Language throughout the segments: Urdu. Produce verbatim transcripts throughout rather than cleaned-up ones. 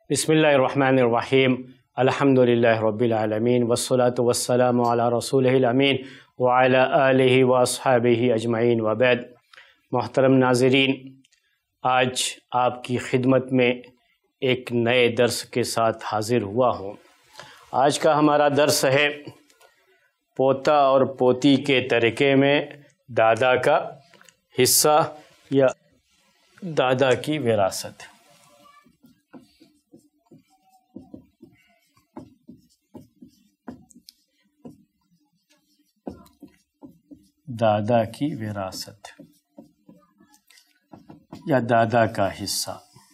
بسم اللہ الرحمن الرحیم الحمد للہ رب العالمین والصلاة والسلام علی رسولہ الامین وعلی آلہ واصحابہ اجمعین وبعد۔ محترم ناظرین، آج آپ کی خدمت میں ایک نئے درس کے ساتھ حاضر ہوا ہوں۔ آج کا ہمارا درس ہے پوتا اور پوتی کے ترکے میں دادا کا حصہ یا دادا کی وراثت۔ دادا کی وراثت یا دادا کا حصہ۔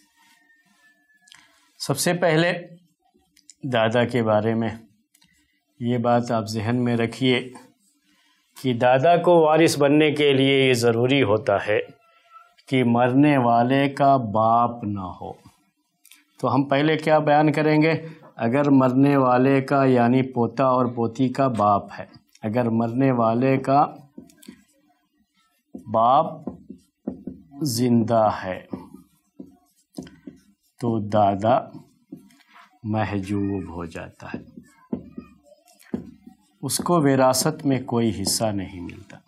سب سے پہلے دادا کے بارے میں یہ بات آپ ذہن میں رکھیے کہ دادا کو وارث بننے کے لیے یہ ضروری ہوتا ہے کہ مرنے والے کا باپ نہ ہو۔ تو ہم پہلے کیا بیان کریں گے؟ اگر مرنے والے کا یعنی پوتا اور پوتی کا باپ ہے، اگر مرنے والے کا باپ زندہ ہے تو دادا محجوب ہو جاتا ہے، اس کو وراثت میں کوئی حصہ نہیں ملتا،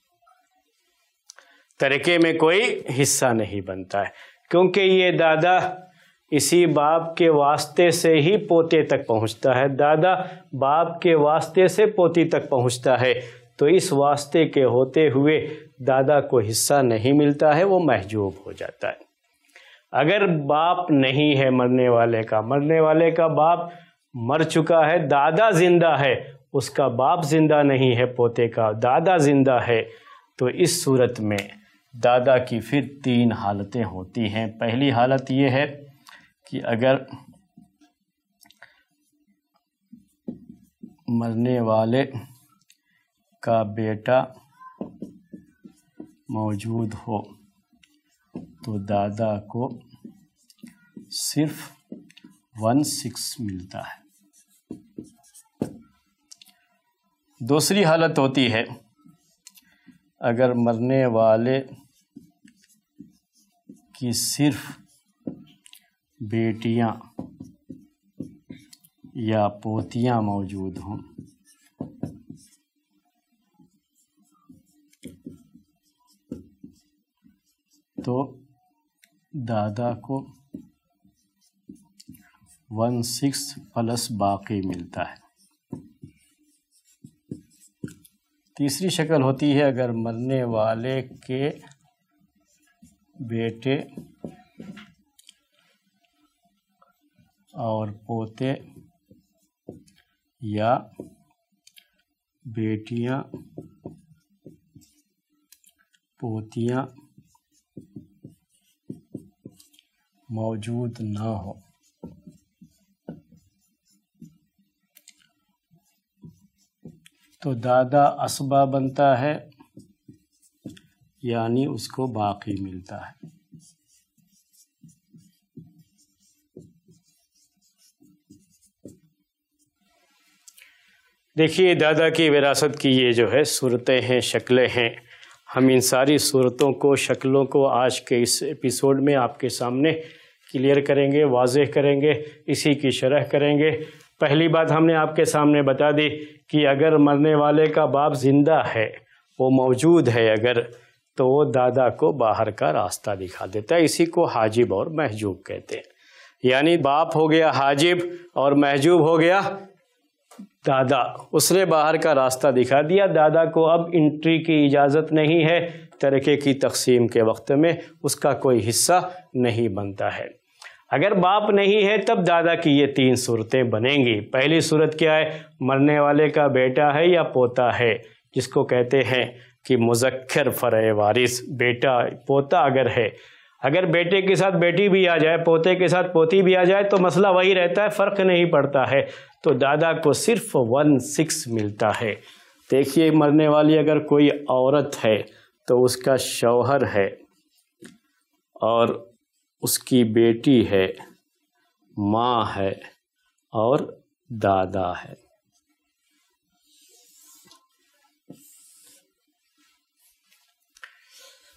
ترکے میں کوئی حصہ نہیں بنتا ہے، کیونکہ یہ دادا اسی باپ کے واسطے سے ہی پوتے تک پہنچتا ہے، دادا باپ کے واسطے سے پوتی تک پہنچتا ہے، تو اس واسطے کے ہوتے ہوئے دادا کو حصہ نہیں ملتا ہے، وہ محجوب ہو جاتا ہے۔ اگر باپ نہیں ہے مرنے والے کا، مرنے والے کا باپ مر چکا ہے، دادا زندہ ہے، اس کا باپ زندہ نہیں ہے، پوتے کا دادا زندہ ہے، تو اس صورت میں دادا کی پھر تین حالتیں ہوتی ہیں۔ پہلی حالت یہ ہے کہ اگر مرنے والے کا بیٹا موجود ہو تو دادا کو صرف ون سکس ملتا ہے۔ دوسری حالت ہوتی ہے اگر مرنے والے کی صرف بیٹیاں یا پوتیاں موجود ہوں تو دادا کو ون سکس پلس باقی ملتا ہے۔ تیسری شکل ہوتی ہے اگر مرنے والے کے بیٹے اور پوتے یا بیٹیاں پوتیاں موجود نہ ہو تو دادا اسبہ بنتا ہے، یعنی اس کو باقی ملتا ہے۔ دیکھیے دادا کی وراثت کی یہ جو ہے صورتیں ہیں، شکلیں ہیں، ہم ان ساری صورتوں کو، شکلوں کو آج کے اس ایپیسوڈ میں آپ کے سامنے کلیئر کریں گے، واضح کریں گے، اسی کی شرح کریں گے۔ پہلی بات ہم نے آپ کے سامنے بتا دی کہ اگر مرنے والے کا باپ زندہ ہے، وہ موجود ہے اگر، تو وہ دادا کو باہر کا راستہ دکھا دیتا ہے، اسی کو حاجب اور محجوب کہتے ہیں۔ یعنی باپ ہو گیا حاجب اور محجوب ہو گیا دادا، اس نے باہر کا راستہ دکھا دیا، دادا کو اب انٹری کی اجازت نہیں ہے، ترکے کی تقسیم کے وقت میں اس کا کوئی حصہ نہیں بنتا ہے۔ اگر باپ نہیں ہے تب دادا کی یہ تین صورتیں بنیں گی۔ پہلی صورت کیا ہے؟ مرنے والے کا بیٹا ہے یا پوتا ہے، جس کو کہتے ہیں کہ مذکر فرع وارث، بیٹا پوتا اگر ہے، اگر بیٹے کے ساتھ بیٹی بھی آ جائے، پوتے کے ساتھ پوتی بھی آ جائے تو مسئلہ وہی رہتا ہے، فرق نہیں پڑتا ہے، تو دادا کو صرف ون سکس ملتا ہے۔ دیکھیے مرنے والی اگر کوئی عورت ہے تو اس کا شوہر ہے اور اس کی بیٹی ہے، ماں ہے اور دادا ہے۔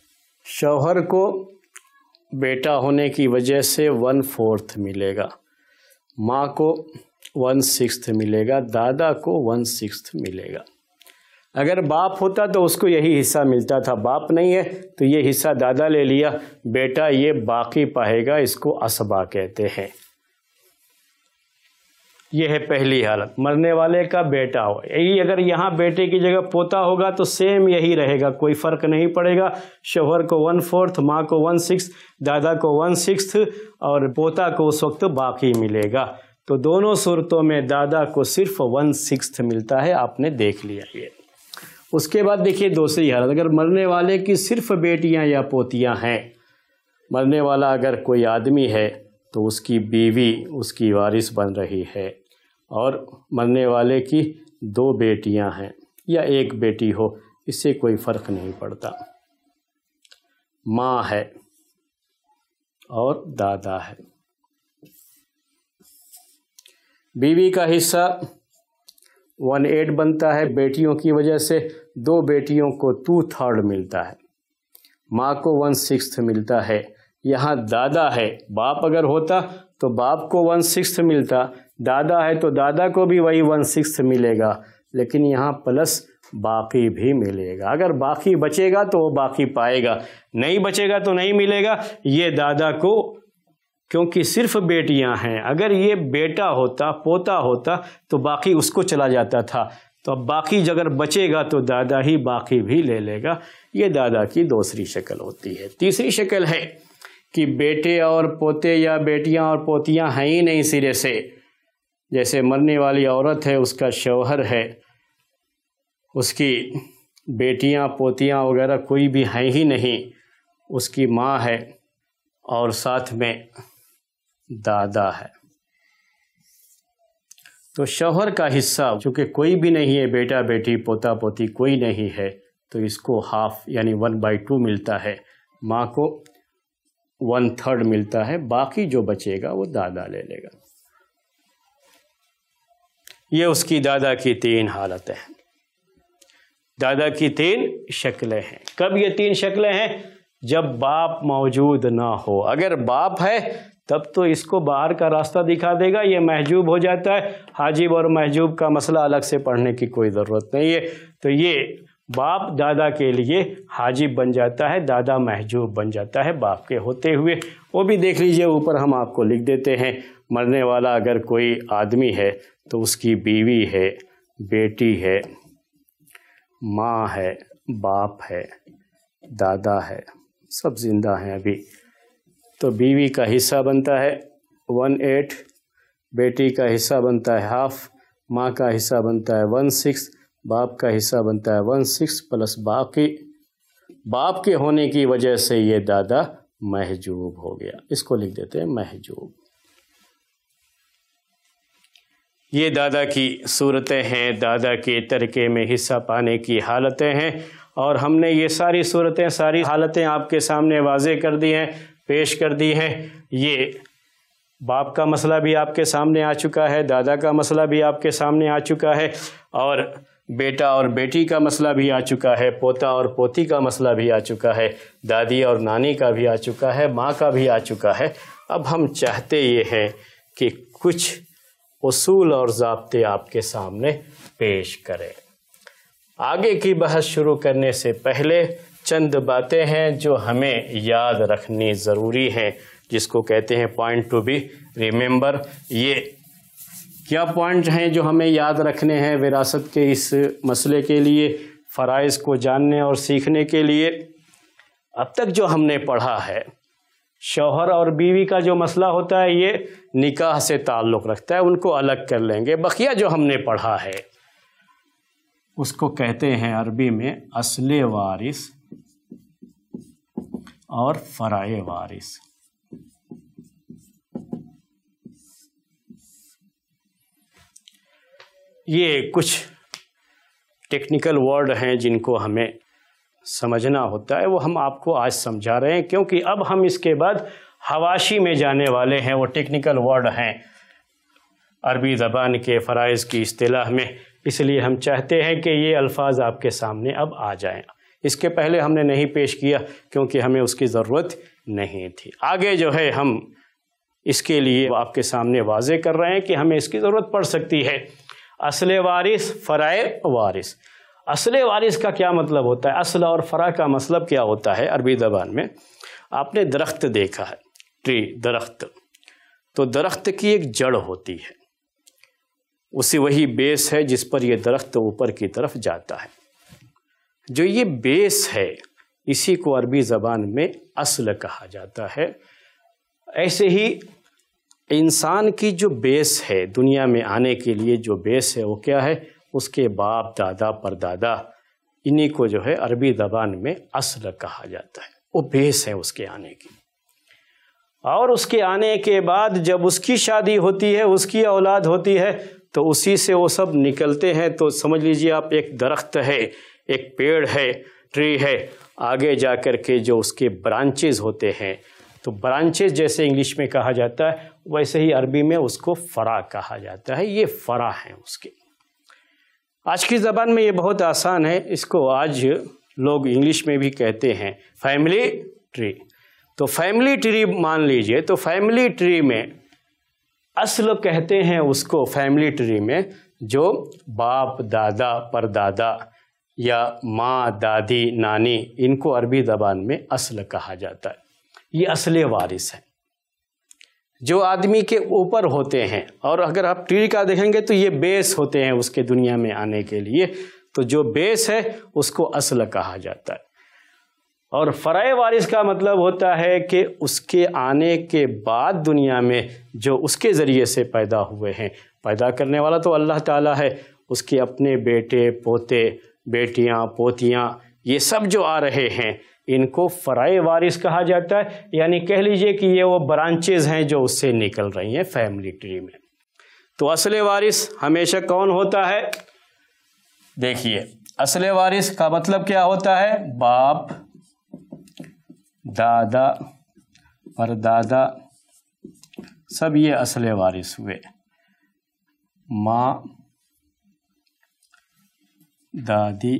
شوہر کو بیٹا ہونے کی وجہ سے ون فورتھ ملے گا، माँ को वन सिक्स्थ मिलेगा, दादा को वन सिक्स्थ मिलेगा। अगर बाप होता तो उसको यही हिस्सा मिलता था, बाप नहीं है तो ये हिस्सा दादा ले लिया, बेटा ये बाकी पाएगा, इसको असबा कहते हैं। ये है पहली हालत, मरने वाले का बेटा हो। यही अगर यहाँ बेटे की जगह पोता होगा तो सेम यही रहेगा, कोई फ़र्क नहीं पड़ेगा। शौहर को वन फोर्थ, माँ को वन सिक्स, दादा को वन सिक्स्थ और पोता को उस वक्त बाकी मिलेगा। तो दोनों सूरतों में दादा को सिर्फ वन सिक्स्थ मिलता है, आपने देख लिया ये। उसके बाद देखिए दूसरी हालत, अगर मरने वाले की सिर्फ बेटियां या पोतियां हैं, मरने वाला अगर कोई आदमी है तो उसकी बीवी उसकी वारिस बन रही है, और मरने वाले की दो बेटियां हैं या एक बेटी हो, इससे कोई फ़र्क नहीं पड़ता। माँ है और दादा है। बीवी का हिस्सा वन एट बनता है, बेटियों की वजह से दो बेटियों को टू थर्ड मिलता है। माँ को वन सिक्स्थ मिलता है। यहाँ दादा है, बाप अगर होता तो बाप को वन सिक्स्थ मिलता, दादा है तो दादा को भी वही वन सिक्स्थ मिलेगा, लेकिन यहाँ प्लस बाकी भी मिलेगा। अगर बाकी बचेगा तो वो बाकी पाएगा, नहीं बचेगा तो नहीं मिलेगा। ये दादा को, क्योंकि सिर्फ बेटियां हैं, अगर ये बेटा होता, पोता होता तो बाकी उसको चला जाता था, तो अब बाकी अगर बचेगा तो दादा ही बाकी भी ले लेगा। ये दादा की दूसरी शक्ल होती है। तीसरी शक्ल है कि बेटे और पोते या बेटियां और पोतियां हैं ही नहीं सिरे से। जैसे मरने वाली औरत है, उसका शौहर है, उसकी बेटियां पोतियां वगैरह कोई भी हैं ही नहीं, उसकी माँ है और साथ में दादा है। तो शौहर का हिस्सा चूँकि कोई भी नहीं है, बेटा बेटी पोता पोती कोई नहीं है, तो इसको हाफ यानी वन बाई टू मिलता है। माँ को वन थर्ड मिलता है, बाकी जो बचेगा वो दादा ले लेगा। ये उसकी दादा की तीन हालतें हैं, दादा की तीन शक्लें हैं। कब ये तीन शक्लें हैं? जब बाप मौजूद ना हो। अगर बाप है तब तो इसको बाहर का रास्ता दिखा देगा, ये महजूब हो जाता है। हाजिब और महजूब का मसला अलग से पढ़ने की कोई ज़रूरत नहीं है। तो ये बाप दादा के लिए हाजिब बन जाता है, दादा महजूब बन जाता है बाप के होते हुए। वो भी देख लीजिए, ऊपर हम आपको लिख देते हैं। मरने वाला अगर कोई आदमी है तो उसकी बीवी है, बेटी है, माँ है, बाप है, दादा है, सब जिंदा हैं अभी। तो बीवी का हिस्सा बनता है वन एट, बेटी का हिस्सा बनता है हाफ, माँ का हिस्सा बनता है वन सिक्स, बाप का हिस्सा बनता है वन सिक्स प्लस बाकी। बाप के होने की वजह से ये दादा महजूब हो गया, इसको लिख देते हैं महजूब। ये दादा की सूरतें हैं, दादा के तरके में हिस्सा पाने की हालतें हैं। और हमने ये सारी सूरतें, सारी हालतें आपके सामने वाज़े कर दी हैं, पेश कर दी हैं। ये बाप का मसला भी आपके सामने आ चुका है, दादा का मसला भी आपके सामने आ चुका है, और बेटा और बेटी का मसला भी आ चुका है, पोता और पोती का मसला भी आ चुका है, दादी और नानी का भी आ चुका है, माँ का भी आ चुका है। अब हम चाहते ये हैं कि कुछ उसूल और ज़ाब्ते आपके सामने पेश करें। आगे की बहस शुरू करने से पहले चंद बातें हैं जो हमें याद रखनी ज़रूरी हैं, जिसको कहते हैं पॉइंट टू बी रिमेंबर। ये क्या पॉइंट हैं जो हमें याद रखने हैं विरासत के इस मसले के लिए, फ़राइज़ को जानने और सीखने के लिए? अब तक जो हमने पढ़ा है, शौहर और बीवी का जो मसला होता है ये निकाह से ताल्लुक़ रखता है, उनको अलग कर लेंगे। बकिया जो हमने पढ़ा है उसको कहते हैं अरबी में असले वारिस और फ़राए वारिस। ये कुछ टेक्निकल वर्ड हैं जिनको हमें समझना होता है, वो हम आपको आज समझा रहे हैं, क्योंकि अब हम इसके बाद हवाशी में जाने वाले हैं। वो टेक्निकल वर्ड हैं अरबी ज़बान के फ़राइज़ की इस्तिलाह में, इसलिए हम चाहते हैं कि ये अल्फाज आपके सामने अब आ जाएं। इसके पहले हमने नहीं पेश किया क्योंकि हमें उसकी ज़रूरत नहीं थी। आगे जो है हम اس کے لیے وہ آپ کے سامنے واضح کر رہے ہیں کہ ہمیں اس کی ضرورت پڑ سکتی ہے۔ اصل وارث، فرع وارث۔ اصل وارث کا کیا مطلب ہوتا ہے؟ اصل اور فرع کا مطلب کیا ہوتا ہے عربی زبان میں؟ آپ نے درخت دیکھا ہے، ٹری، درخت، تو درخت کی ایک جڑ ہوتی ہے، اسی وہی بیس ہے جس پر یہ درخت اوپر کی طرف جاتا ہے۔ جو یہ بیس ہے اسی کو عربی زبان میں اصل کہا جاتا ہے۔ ایسے ہی انسان کی جو بیس ہے دنیا میں آنے کے لیے، جو بیس ہے وہ کیا ہے؟ اس کے باپ، دادا، پردادا، انہی کو جو ہے عربی زبان میں اصل کہا جاتا ہے۔ وہ بیس ہے اس کے آنے کی، اور اس کے آنے کے بعد جب اس کی شادی ہوتی ہے، اس کی اولاد ہوتی ہے، تو اسی سے وہ سب نکلتے ہیں۔ تو سمجھ لیجئے آپ ایک درخت ہے، ایک پیڑ ہے، ٹری ہے، آگے جا کر کے جو اس کے برانچز ہوتے ہیں، تو برانچز جیسے انگلش میں کہا جاتا ہے ویسے ہی عربی میں اس کو فرع کہا جاتا ہے۔ یہ فرع ہیں اس کے۔ آج کی زبان میں یہ بہت آسان ہے، اس کو آج لوگ انگلش میں بھی کہتے ہیں فیملی ٹری۔ تو فیملی ٹری مان لیجئے، تو فیملی ٹری میں اصل کہتے ہیں اس کو، فیملی ٹری میں جو باپ، دادا، پردادا یا ماں، دادی، نانی، ان کو عربی زبان میں اصل کہا جاتا ہے۔ یہ اصل وارث ہے جو آدمی کے اوپر ہوتے ہیں، اور اگر آپ ٹری کا دیکھیں گے تو یہ بیس ہوتے ہیں اس کے دنیا میں آنے کے لیے، تو جو بیس ہے اس کو اصل کہا جاتا ہے۔ اور فرع وارث کا مطلب ہوتا ہے کہ اس کے آنے کے بعد دنیا میں جو اس کے ذریعے سے پیدا ہوئے ہیں، پیدا کرنے والا تو اللہ تعالیٰ ہے، اس کے اپنے بیٹے، پوتے، بیٹیاں، پوتیاں، یہ سب جو آ رہے ہیں ان کو فرع وارث کہا جاتا ہے۔ یعنی کہہ لیجئے کہ یہ وہ برانچز ہیں جو اس سے نکل رہی ہیں فیملی ٹری میں۔ تو اصل وارث ہمیشہ کون ہوتا ہے؟ دیکھیے، اصل وارث کا مطلب کیا ہوتا ہے؟ باپ، دادا، پردادا، سب یہ اصل وارث ہوئے۔ ماں، دادی،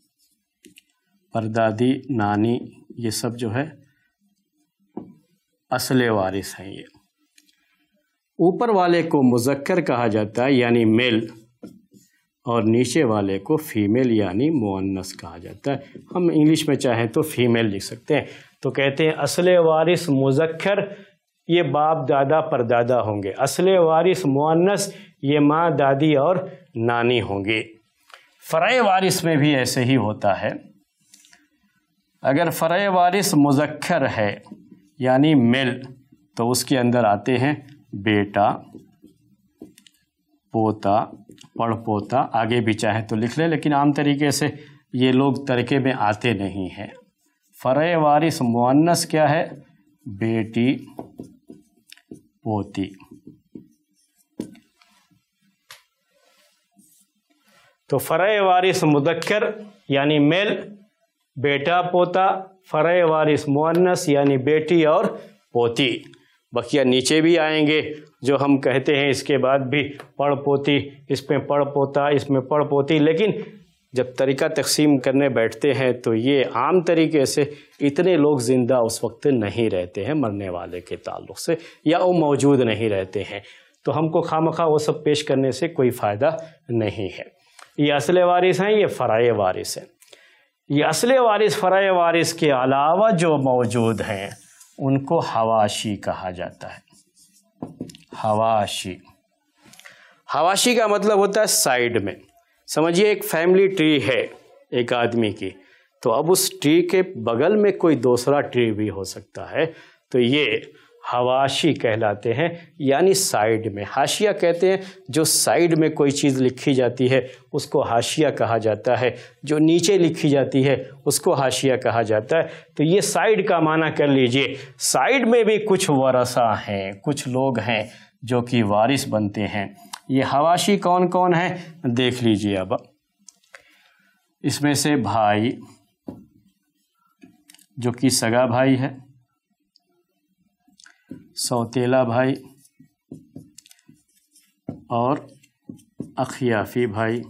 پردادی، نانی، یہ سب جو ہے اصل وارث ہیں۔ یہ اوپر والے کو مذکر کہا جاتا ہے یعنی میل، اور نیچے والے کو فیمیل یعنی مؤنث کہا جاتا ہے۔ ہم انگلش میں چاہیں تو فیمیل لکھ سکتے ہیں، تو کہتے ہیں اصل وارث مذکر یہ باپ، دادا، پردادا ہوں گے، اصل وارث مؤنث یہ ماں، دادی اور نانی ہوں گے۔ فرع وارث میں بھی ایسے ہی ہوتا ہے۔ اگر فرع وارث مذکر ہے یعنی میل، تو اس کے اندر آتے ہیں بیٹا، پوتا، پڑ پوتا، آگے بھی چاہے تو لکھ لیں، لیکن عام طریقے سے یہ لوگ ترکے میں آتے نہیں ہیں۔ فرع وارث مؤنث کیا ہے؟ بیٹی، پوتی۔ تو فرع وارث مذکر یعنی میل، بیٹا، پوتا، فرع وارث مؤنث یعنی بیٹی اور پوتی۔ بقیہ نیچے بھی آئیں گے جو ہم کہتے ہیں اس کے بعد بھی پڑ پوتی، اس میں پڑ پوتا، اس میں پڑ پوتی، لیکن جب طریقہ تقسیم کرنے بیٹھتے ہیں تو یہ عام طریقے سے اتنے لوگ زندہ اس وقت نہیں رہتے ہیں مرنے والے کے تعلق سے، یا وہ موجود نہیں رہتے ہیں، تو ہم کو خواہ وہ سب پیش کرنے سے کوئی فائدہ نہیں ہے۔ یہ اصل وارث ہیں، یہ فرع وارث ہیں۔ یہ اصل وارث، فرع وارث کے علاوہ جو موجود ہیں ان کو حواشی کہا جاتا ہے۔ حواشی، حواشی کا مطلب ہوتا ہے سائیڈ میں۔ سمجھیے ایک فیملی ٹری ہے ایک آدمی کی، تو اب اس ٹری کے بغل میں کوئی دوسرا ٹری بھی ہو سکتا ہے، تو یہ حواشی کہلاتے ہیں، یعنی سائیڈ میں۔ حاشیہ کہتے ہیں جو سائیڈ میں کوئی چیز لکھی جاتی ہے اس کو حاشیہ کہا جاتا ہے، جو نیچے لکھی جاتی ہے اس کو حاشیہ کہا جاتا ہے۔ تو یہ سائیڈ کا معنی کر لیجئے، سائیڈ میں بھی کچھ ورثہ ہیں، کچھ لوگ ہیں جو کہ وارث بنتے ہیں۔ یہ حواشی کون کون ہیں دیکھ لیجئے۔ اب اس میں سے بھائی جو کہ سگا بھائی ہے، سوتیلا بھائی اور اخیافی بھائی،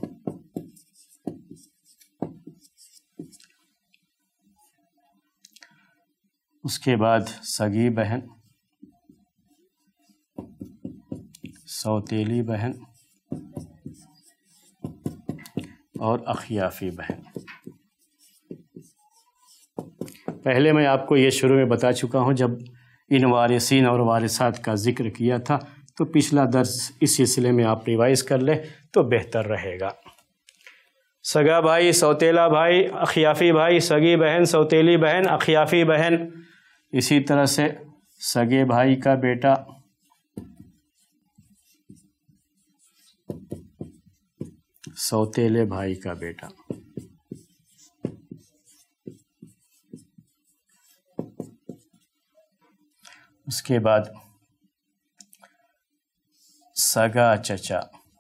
اس کے بعد سگی بہن، सौतेली बहन और अखियाफ़ी बहन। पहले मैं आपको ये शुरू में बता चुका हूँ, जब इन वारिसीन और वारिसात का ज़िक्र किया था, तो पिछला दर्स इस सिलसिले में आप रिवाइज़ कर लें तो बेहतर रहेगा। सगा भाई, सौतेला भाई, अखियाफ़ी भाई, सगी बहन, सौतेली बहन, अखियाफ़ी बहन। इसी तरह से सगे भाई का बेटा, सौतेले भाई का बेटा। उसके बाद सगा चचा,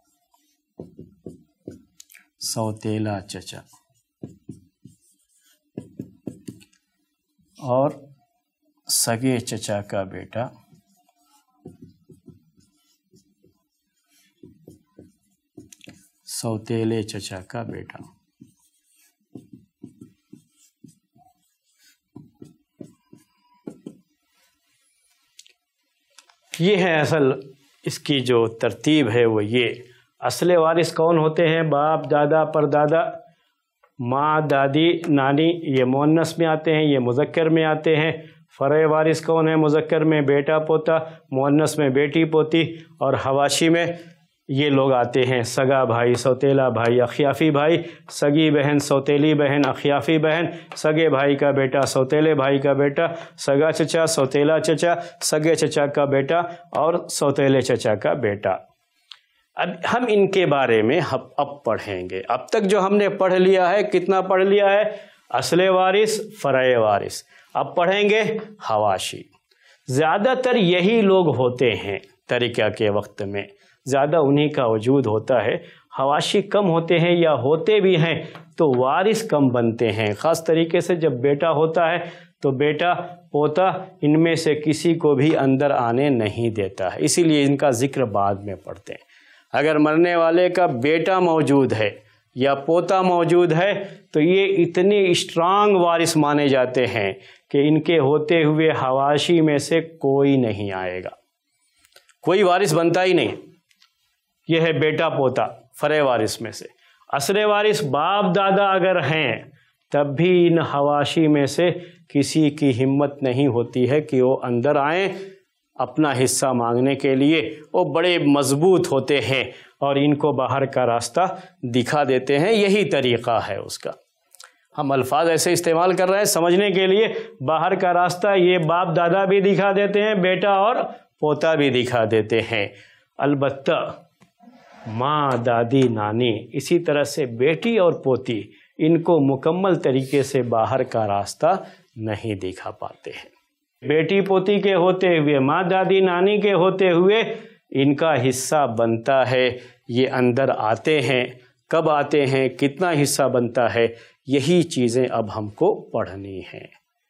सौतेला चचा, और सगे चचा का बेटा सौतेले चचा का बेटा। ये है असल इसकी जो तरतीब है वो ये। असले वारिस कौन होते हैं? बाप, दादा, परदादा, माँ, दादी, नानी, ये मुअन्नस में आते हैं, ये मुज़क्कर में आते हैं। फ़रए वारिस कौन है? मुज़क्कर में बेटा पोता, मुअन्नस में बेटी पोती, और हवाशी में ये लोग आते हैं। सगा भाई, सौतेला भाई, अखियाफ़ी भाई, सगी बहन, सौतेली बहन, अखियाफ़ी बहन, सगे भाई का बेटा, सौतेले भाई का बेटा, सगा चचा, सौतेला चचा, सगे चचा का बेटा और सौतेले चचा का बेटा। अब हम इनके बारे में हम अब पढ़ेंगे। अब तक जो हमने पढ़ लिया है, कितना पढ़ लिया है? असले वारिस, फ़रए वारिस। अब पढ़ेंगे हवाशी। ज़्यादातर यही लोग होते हैं तरीक़ा के वक्त में, ज़्यादा उन्हीं का वजूद होता है। हवाशी कम होते हैं, या होते भी हैं तो वारिस कम बनते हैं। ख़ास तरीके से जब बेटा होता है तो बेटा पोता इनमें से किसी को भी अंदर आने नहीं देता है, इसीलिए इनका ज़िक्र बाद में पढ़ते हैं। अगर मरने वाले का बेटा मौजूद है या पोता मौजूद है तो ये इतने स्ट्रांग वारिस माने जाते हैं कि इनके होते हुए हवाशी में से कोई नहीं आएगा, कोई वारिस बनता ही नहीं। यह है बेटा पोता फ़रए वारिस में से। असले वारिस बाप दादा अगर हैं तब भी इन हवाशी में से किसी की हिम्मत नहीं होती है कि वो अंदर आएँ अपना हिस्सा मांगने के लिए। वो बड़े मजबूत होते हैं और इनको बाहर का रास्ता दिखा देते हैं, यही तरीक़ा है उसका। हम अल्फाज ऐसे इस्तेमाल कर रहे हैं समझने के लिए। बाहर का रास्ता ये बाप दादा भी दिखा देते हैं, बेटा और पोता भी दिखा देते हैं। अलबत्ता माँ, दादी, नानी, इसी तरह से बेटी और पोती, इनको मुकम्मल तरीके से बाहर का रास्ता नहीं दिखा पाते हैं। बेटी पोती के होते हुए, माँ, दादी, नानी के होते हुए इनका हिस्सा बनता है। ये अंदर आते हैं, कब आते हैं, कितना हिस्सा बनता है, यही चीज़ें अब हमको पढ़नी हैं।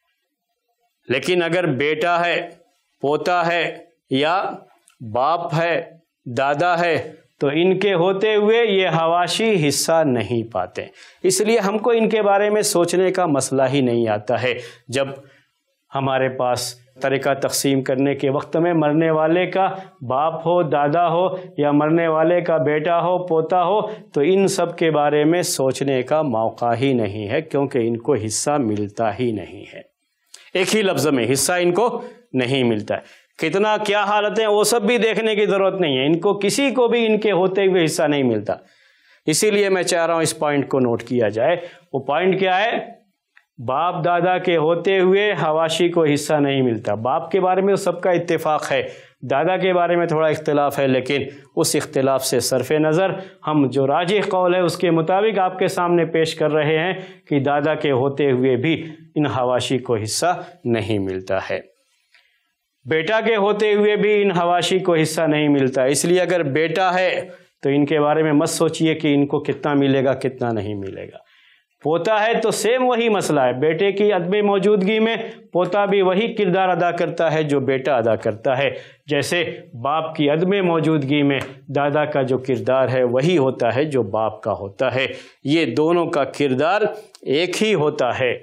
लेकिन अगर बेटा है, पोता है या बाप है, दादा है, तो इनके होते हुए ये हवाशी हिस्सा नहीं पाते। इसलिए हमको इनके बारे में सोचने का मसला ही नहीं आता है। जब हमारे पास तरीक़ा तक़सीम करने के वक्त में मरने वाले का बाप हो, दादा हो, या मरने वाले का बेटा हो, पोता हो, तो इन सब के बारे में सोचने का मौका ही नहीं है, क्योंकि इनको हिस्सा मिलता ही नहीं है। एक ही लफ्ज़ में हिस्सा इनको नहीं मिलता है। कितना क्या हालत है वो सब भी देखने की ज़रूरत नहीं है, इनको किसी को भी इनके होते हुए हिस्सा नहीं मिलता। इसीलिए मैं चाह रहा हूँ इस पॉइंट को नोट किया जाए। वो पॉइंट क्या है? बाप दादा के होते हुए हवाशी को हिस्सा नहीं मिलता। बाप के बारे में सबका इत्तेफाक है, दादा के बारे में थोड़ा इख्तिलाफ है, लेकिन उस इख्तिलाफ से सरफ़ नज़र हम जो राजिह कौल है उसके मुताबिक आपके सामने पेश कर रहे हैं कि दादा के होते हुए भी इन हवाशी को हिस्सा नहीं मिलता है। बेटा के होते हुए भी इन हवाशी को हिस्सा नहीं मिलता। इसलिए अगर बेटा है तो इनके बारे में मत सोचिए कि इनको कितना मिलेगा कितना नहीं मिलेगा। पोता है तो सेम वही मसला है, बेटे की अदम मौजूदगी में पोता भी वही किरदार अदा करता है जो बेटा अदा करता है। जैसे बाप की अदम मौजूदगी में दादा का जो किरदार है वही होता है जो बाप का होता है। ये दोनों का किरदार एक ही होता है।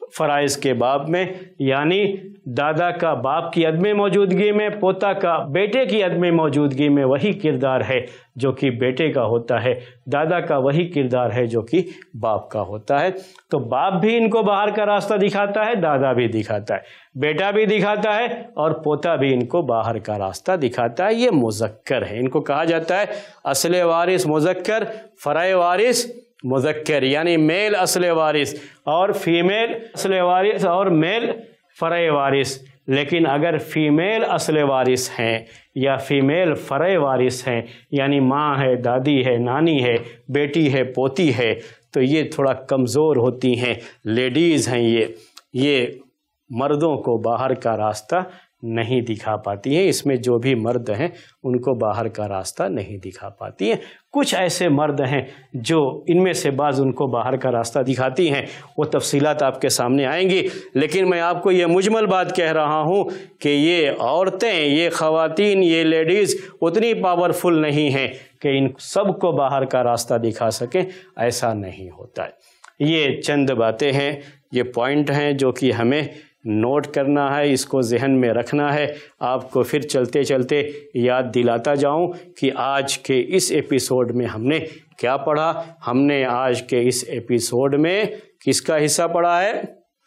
فرائض کے باب میں، یعنی دادا کا باپ کی عدم موجودگی میں، پوتا کا بیٹے کی عدم موجودگی میں وہی کردار ہے جو کہ بیٹے کا ہوتا ہے، دادا کا وہی کردار ہے جو کہ باپ کا ہوتا ہے۔ تو باپ بھی ان کو باہر کا راستہ دکھاتا ہے، دادا بھی دکھاتا ہے، بیٹا بھی دکھاتا ہے، اور پوتا بھی ان کو باہر کا راستہ دکھاتا ہے۔ یہ مذکر ہے، ان کو کہا جاتا ہے اصل وارث مذکر، فرع وارث مذکر، یعنی میل اصل وارث اور فیمیل اصل وارث اور میل فرع وارث۔ لیکن اگر فیمیل اصل وارث ہیں یا فیمیل فرع وارث ہیں، یعنی ماں ہے، دادی ہے، نانی ہے، بیٹی ہے، پوتی ہے، تو یہ تھوڑا کمزور ہوتی ہیں، لیڈیز ہیں، یہ یہ مردوں کو باہر کا راستہ نہیں دکھا پاتی ہیں۔ اس میں جو بھی مرد ہیں ان کو باہر کا راستہ نہیں دکھا پاتی ہیں۔ کچھ ایسے مرد ہیں جو ان میں سے بعض ان کو باہر کا راستہ دکھاتی ہیں، وہ تفصیلات آپ کے سامنے آئیں گی، لیکن میں آپ کو یہ مجمل بات کہہ رہا ہوں کہ یہ عورتیں، یہ خواتین، یہ لیڈیز اتنی پاورفل نہیں ہیں کہ ان سب کو باہر کا راستہ دکھا سکیں، ایسا نہیں ہوتا ہے۔ یہ چند باتیں ہیں، یہ پوائنٹ ہیں جو کہ ہمیں نوٹ کرنا ہے، اس کو ذہن میں رکھنا ہے۔ آپ کو پھر چلتے چلتے یاد دلاتا جاؤں کہ آج کے اس ایپیسوڈ میں ہم نے کیا پڑھا۔ ہم نے آج کے اس ایپیسوڈ میں کس کا حصہ پڑھا ہے؟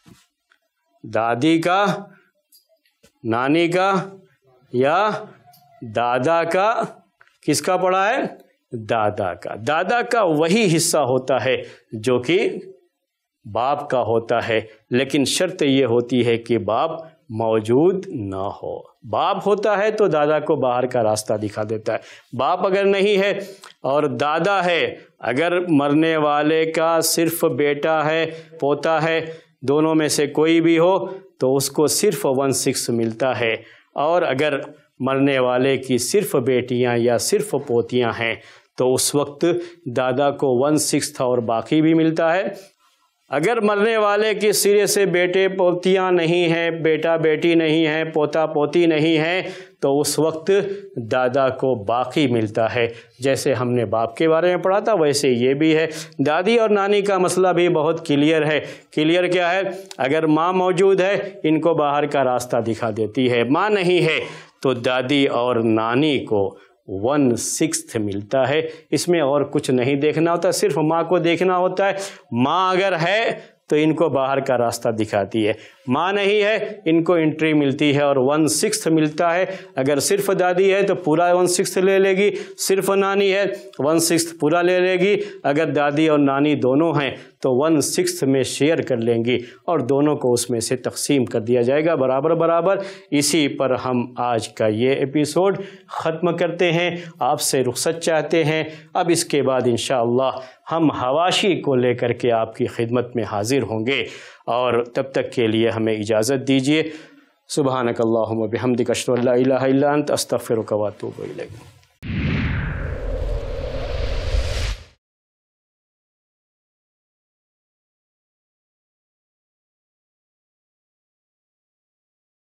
دادی کا، نانی کا یا دادا کا؟ کس کا پڑھا ہے؟ دادا کا۔ دادا کا وہی حصہ ہوتا ہے جو کہ باپ کا ہوتا ہے، لیکن شرط یہ ہوتی ہے کہ باپ موجود نہ ہو۔ باپ ہوتا ہے تو دادا کو باہر کا راستہ دکھا دیتا ہے، باپ اگر نہیں ہے اور دادا ہے، اگر مرنے والے کا صرف بیٹا ہے، پوتا ہے، دونوں میں سے کوئی بھی ہو تو اس کو صرف ون سکس ملتا ہے، اور اگر مرنے والے کی صرف بیٹیاں یا صرف پوتیاں ہیں تو اس وقت دادا کو ون سکس اور باقی بھی ملتا ہے۔ اگر مرنے والے کے سرے سے بیٹے پوتیاں نہیں ہیں، بیٹا بیٹی نہیں ہیں، پوتا پوتی نہیں ہیں، تو اس وقت دادا کو باقی ملتا ہے۔ جیسے ہم نے باپ کے بارے میں پڑھا تھا ویسے یہ بھی ہے۔ دادی اور نانی کا مسئلہ بھی بہت کلیئر ہے۔ کلیئر کیا ہے؟ اگر ماں موجود ہے ان کو باہر کا راستہ دکھا دیتی ہے، ماں نہیں ہے تو دادی اور نانی کو ون سکستھ ملتا ہے۔ اس میں اور کچھ نہیں دیکھنا ہوتا، صرف ماں کو دیکھنا ہوتا ہے۔ ماں اگر ہے تو ان کو باہر کا راستہ دکھاتی ہے، ماں نہیں ہے ان کو انٹری ملتی ہے اور ون سکستھ ملتا ہے۔ اگر صرف دادی ہے تو پورا ون سکستھ لے لے گی، صرف نانی ہے ون سکستھ پورا لے لے گی، اگر دادی اور نانی دونوں ہیں تو ون سکستھ میں شیئر کر لیں گی اور دونوں کو اس میں سے تقسیم کر دیا جائے گا برابر برابر۔ اسی پر ہم آج کا یہ ایپیسوڈ ختم کرتے ہیں، آپ سے رخصت چاہتے ہیں۔ اب اس کے بعد انشاءاللہ ہم حواشی کو لے کر کے آپ کی خدمت میں حاضر ہوں گے، اور تب تک کے لیے ہمیں اجازت دیجیے۔ سبحانک اللہم و بحمدک اشہد ان لا الہ الا انت استغفرک و اتوب الیک۔